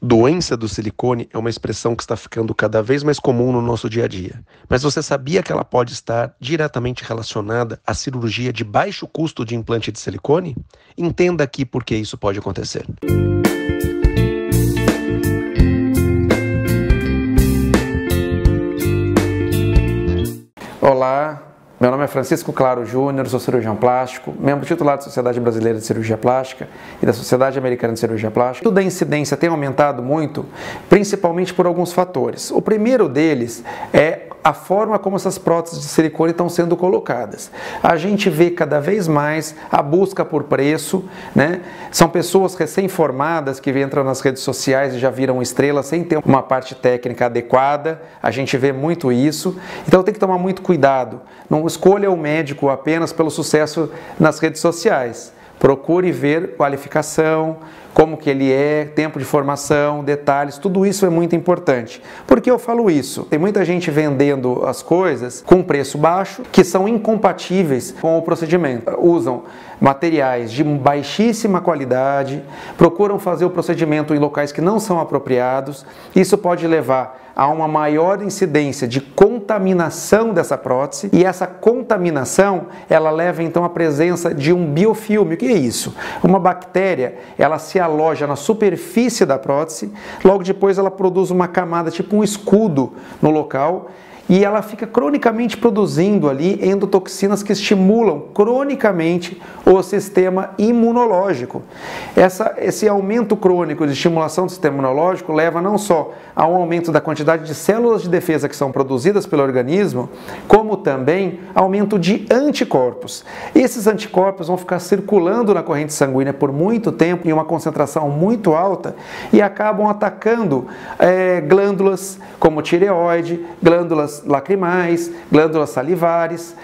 Doença do silicone é uma expressão que está ficando cada vez mais comum no nosso dia a dia. Mas você sabia que ela pode estar diretamente relacionada à cirurgia de baixo custo de implante de silicone? Entenda aqui por que isso pode acontecer. Olá, meu nome é Francisco Claro Júnior, sou cirurgião plástico, membro titular da Sociedade Brasileira de Cirurgia Plástica e da Sociedade Americana de Cirurgia Plástica. Tudo a incidência tem aumentado muito, principalmente por alguns fatores. O primeiro deles é a forma como essas próteses de silicone estão sendo colocadas. A gente vê cada vez mais a busca por preço, né? São pessoas recém-formadas que entram nas redes sociais e já viram estrelas sem ter uma parte técnica adequada. A gente vê muito isso. Então tem que tomar muito cuidado. Não escolha o médico apenas pelo sucesso nas redes sociais. Procure ver qualificação, como que ele é, tempo de formação, detalhes, tudo isso é muito importante. Por que eu falo isso? Tem muita gente vendendo as coisas com preço baixo, que são incompatíveis com o procedimento. Usam materiais de baixíssima qualidade, procuram fazer o procedimento em locais que não são apropriados. Isso pode levar a uma maior incidência de contaminação dessa prótese, e essa contaminação, ela leva então à presença de um biofilme. O que é isso? Uma bactéria, ela se aloja na superfície da prótese, logo depois ela produz uma camada, tipo um escudo no local, e ela fica cronicamente produzindo ali endotoxinas que estimulam cronicamente o sistema imunológico. Esse aumento crônico de estimulação do sistema imunológico leva não só a um aumento da quantidade de células de defesa que são produzidas pelo organismo, como também aumento de anticorpos. Esses anticorpos vão ficar circulando na corrente sanguínea por muito tempo, em uma concentração muito alta, e acabam atacando glândulas como tireoide, glândulas lacrimais, glândulas salivares,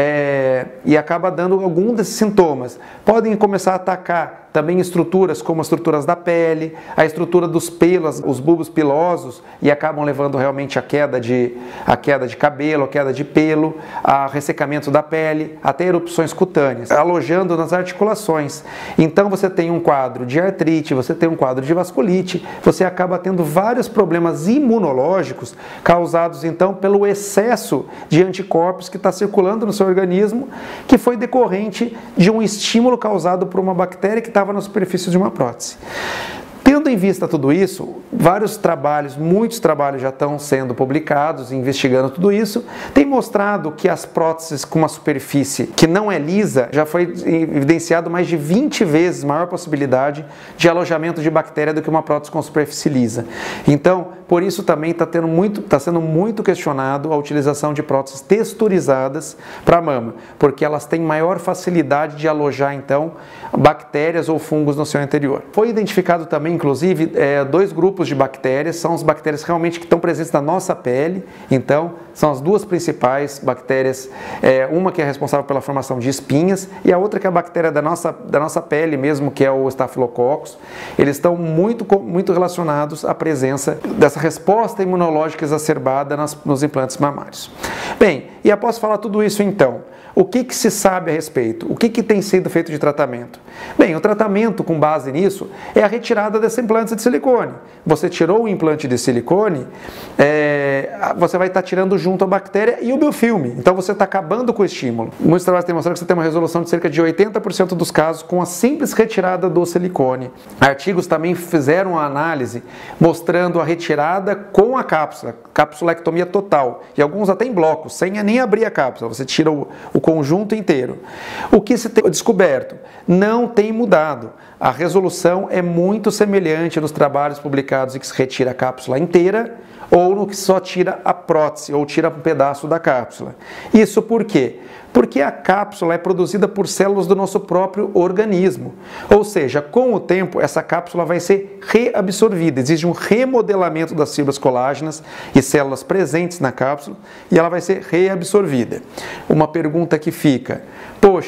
e acaba dando algum desses sintomas. Podem começar a atacar também estruturas como as estruturas da pele, a estrutura dos pelos, os bulbos pilosos, e acabam levando realmente a queda de cabelo, a queda de pelo, a ressecamento da pele, até erupções cutâneas, alojando nas articulações. Então você tem um quadro de artrite, você tem um quadro de vasculite, você acaba tendo vários problemas imunológicos causados então pelo excesso de anticorpos que está circulando no seu organismo, que foi decorrente de um estímulo causado por uma bactéria que estava na superfície de uma prótese. Tendo em vista tudo isso, muitos trabalhos já estão sendo publicados, investigando tudo isso, tem mostrado que as próteses com uma superfície que não é lisa, já foi evidenciado mais de 20 vezes maior possibilidade de alojamento de bactéria do que uma prótese com superfície lisa. Então, por isso também está sendo muito questionado a utilização de próteses texturizadas para a mama, porque elas têm maior facilidade de alojar, então, bactérias ou fungos no seu interior. Foi identificado também, inclusive, dois grupos de bactérias, são as bactérias realmente que estão presentes na nossa pele. Então, são as duas principais bactérias, uma que é responsável pela formação de espinhas e a outra que é a bactéria da nossa pele mesmo, que é o Staphylococcus. Eles estão muito relacionados à presença dessa resposta imunológica exacerbada nos implantes mamários. Bem, e após falar tudo isso então, o que se sabe a respeito? O que tem sido feito de tratamento? Bem, o tratamento com base nisso é a retirada desse implante de silicone. Você tirou o implante de silicone, você vai estar tirando junto a bactéria e o biofilme. Então você está acabando com o estímulo. Muitos trabalhos têm mostrado que você tem uma resolução de cerca de 80% dos casos com a simples retirada do silicone. Artigos também fizeram a análise mostrando a retirada com a cápsula, capsulectomia total. E alguns até em blocos, sem nem abrir a cápsula. Você tira o conjunto inteiro. O que se tem descoberto? Não tem mudado. A resolução é muito semelhante nos trabalhos publicados em que se retira a cápsula inteira ou no que só tira a prótese ou tira um pedaço da cápsula. Isso por quê? Porque a cápsula é produzida por células do nosso próprio organismo. Ou seja, com o tempo, essa cápsula vai ser reabsorvida. Existe um remodelamento das fibras colágenas e células presentes na cápsula e ela vai ser reabsorvida. Uma pergunta que fica: poxa,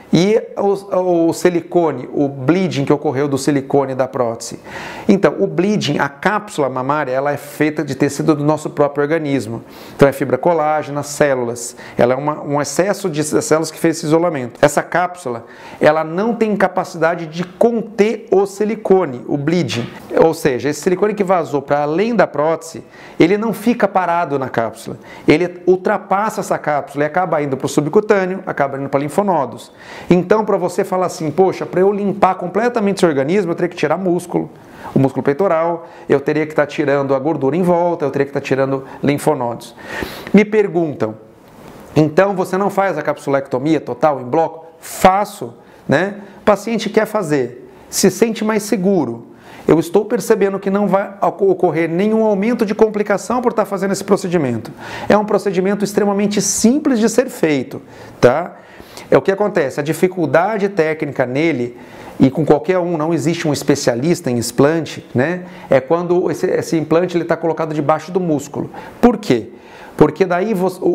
E o silicone, o bleeding que ocorreu do silicone da prótese. Então, o bleeding, a cápsula mamária, ela é feita de tecido do nosso próprio organismo. Então, é fibra colágena, células. Ela é um excesso de células que fez esse isolamento. Essa cápsula, ela não tem capacidade de conter o silicone, o bleeding. Ou seja, esse silicone que vazou para além da prótese, ele não fica parado na cápsula. Ele ultrapassa essa cápsula e acaba indo para o subcutâneo, acaba indo para linfonodos. Então, para você falar assim, poxa, para eu limpar completamente seu organismo, eu teria que tirar músculo, o músculo peitoral, eu teria que estar tirando a gordura em volta, eu teria que estar tirando linfonodos. Me perguntam, então você não faz a capsulectomia total em bloco? Faço, né? O paciente quer fazer, se sente mais seguro. Eu estou percebendo que não vai ocorrer nenhum aumento de complicação por estar fazendo esse procedimento. É um procedimento extremamente simples de ser feito, tá? É o que acontece, a dificuldade técnica nele, e com qualquer um, não existe um especialista em explante, né? É quando esse implante está colocado debaixo do músculo. Por quê? Porque daí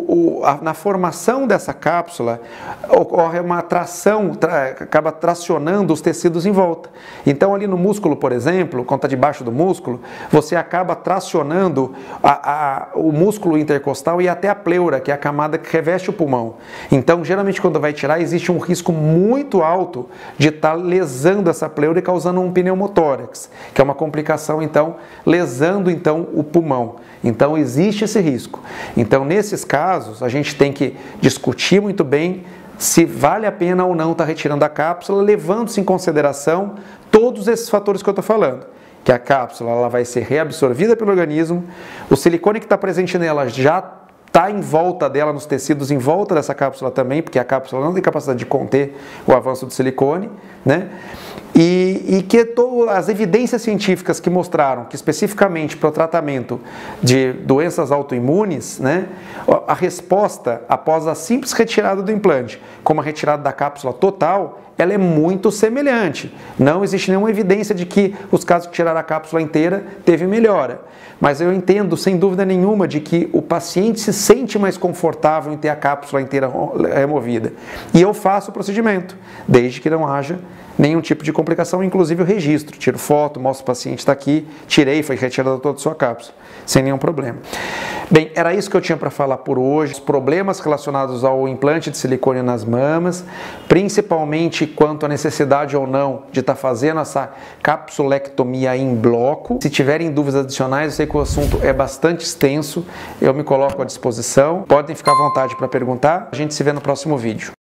na formação dessa cápsula ocorre uma tração, acaba tracionando os tecidos em volta. Então ali no músculo, por exemplo, quando está debaixo do músculo, você acaba tracionando o músculo intercostal e até a pleura, que é a camada que reveste o pulmão. Então geralmente quando vai tirar existe um risco muito alto de estar lesando essa pleura e causando um pneumotórax, que é uma complicação então, lesando então o pulmão. Então existe esse risco. Então, nesses casos, a gente tem que discutir muito bem se vale a pena ou não estar retirando a cápsula, levando-se em consideração todos esses fatores que eu estou falando. Que a cápsula ela vai ser reabsorvida pelo organismo, o silicone que está presente nela já está em volta dela, nos tecidos em volta dessa cápsula também, porque a cápsula não tem capacidade de conter o avanço do silicone, né? E que as evidências científicas que mostraram que especificamente para o tratamento de doenças autoimunes, né, a resposta após a simples retirada do implante, como a retirada da cápsula total, ela é muito semelhante. Não existe nenhuma evidência de que os casos que tiraram a cápsula inteira teve melhora. Mas eu entendo, sem dúvida nenhuma, de que o paciente se sente mais confortável em ter a cápsula inteira removida. E eu faço o procedimento, desde que não haja nenhum tipo de complicação, inclusive o registro. Tiro foto, mostro o paciente está aqui, tirei, foi retirada toda a sua cápsula, sem nenhum problema. Bem, era isso que eu tinha para falar por hoje. Os problemas relacionados ao implante de silicone nas mamas, principalmente quanto à necessidade ou não de estar fazendo essa capsulectomia em bloco. Se tiverem dúvidas adicionais, eu sei que o assunto é bastante extenso, eu me coloco à disposição. Podem ficar à vontade para perguntar. A gente se vê no próximo vídeo.